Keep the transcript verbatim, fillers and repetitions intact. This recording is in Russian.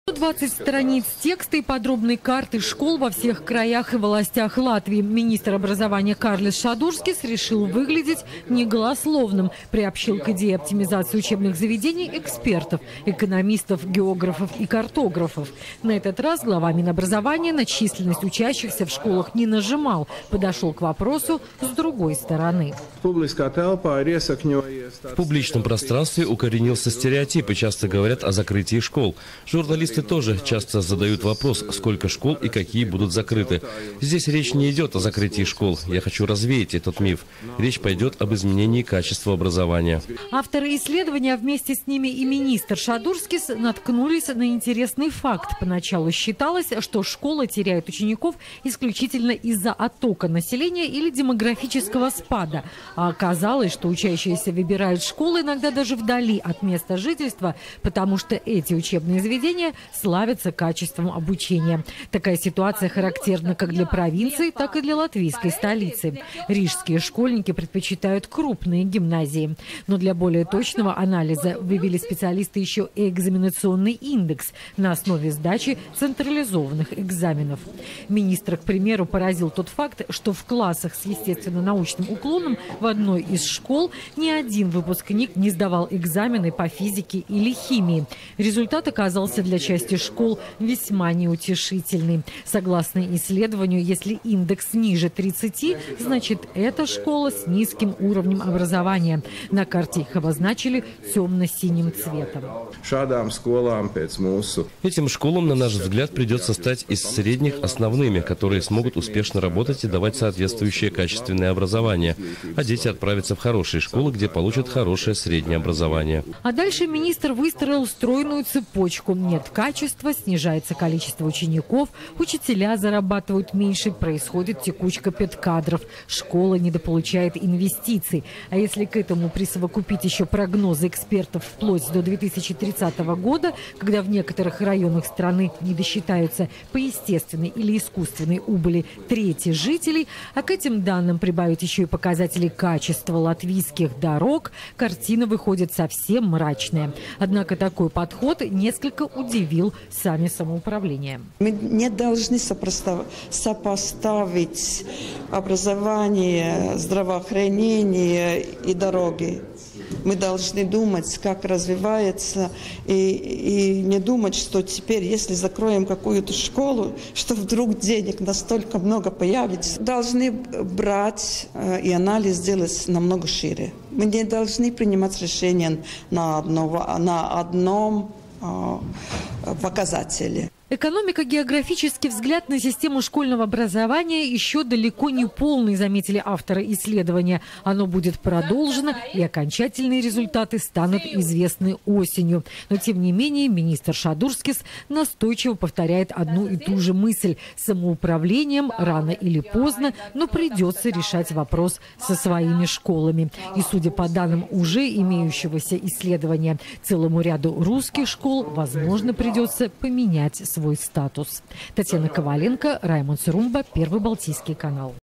двадцать страниц текста и подробной карты школ во всех краях и властях Латвии. Министр образования Карлис Шадурскис решил выглядеть неголословным. Приобщил к идее оптимизации учебных заведений экспертов, экономистов, географов и картографов. На этот раз глава Минобразования на численность учащихся в школах не нажимал. Подошел к вопросу с другой стороны. В публичном пространстве укоренился стереотип и часто говорят о закрытии школ. Журналисты тоже часто задают вопрос, сколько школ и какие будут закрыты. Здесь речь не идет о закрытии школ. Я хочу развеять этот миф. Речь пойдет об изменении качества образования. Авторы исследования, вместе с ними и министр Шадурскис, наткнулись на интересный факт. Поначалу считалось, что школа теряет учеников исключительно из-за оттока населения или демографического спада. А оказалось, что учащиеся выбирают школы иногда даже вдали от места жительства, потому что эти учебные заведения славятся качеством обучения. Такая ситуация характерна как для провинции, так и для латвийской столицы. Рижские школьники предпочитают крупные гимназии. Но для более точного анализа вывели специалисты еще и экзаменационный индекс на основе сдачи централизованных экзаменов. Министра, к примеру, поразил тот факт, что в классах с естественно-научным уклоном в одной из школ ни один выпускник не сдавал экзамены по физике или химии. Результат оказался для части школ весьма неутешительный. Согласно исследованию, если индекс ниже тридцати, значит, это школа с низким уровнем образования. На карте их обозначили темно-синим цветом. Этим школам, на наш взгляд, придется стать из средних основными, которые смогут успешно работать и давать соответствующее качественное образование. А дети отправятся в хорошие школы, где получат хорошее среднее образование. А дальше министр выстроил стройную цепочку. Нет качества, снижается количество учеников, учителя зарабатывают меньше, происходит текучка педкадров, школа недополучает инвестиций. А если к этому присовокупить еще прогнозы экспертов вплоть до две тысячи тридцатого года, когда в некоторых районах страны не досчитаются по естественной или искусственной убыли трети жителей, а к этим данным прибавить еще и показатели качества латвийских дорог, картина выходит совсем мрачная. Однако такой подход несколько удивил сами самоуправление. Мы не должны сопоставить образование, здравоохранение и дороги. Мы должны думать, как развивается, и, и не думать, что теперь, если закроем какую-то школу, что вдруг денег настолько много появится. Должны брать э, и анализ делать намного шире. Мы не должны принимать решения на, одного, на одном э, показателе. Экономика, географический взгляд на систему школьного образования еще далеко не полный, заметили авторы исследования. Оно будет продолжено, и окончательные результаты станут известны осенью. Но, тем не менее, министр Шадурскис настойчиво повторяет одну и ту же мысль. Самоуправлением рано или поздно, но придется решать вопрос со своими школами. И, судя по данным уже имеющегося исследования, целому ряду русских школ, возможно, придется поменять свой статус. Татьяна Коваленко, Раймонд Срумба, Первый Балтийский канал.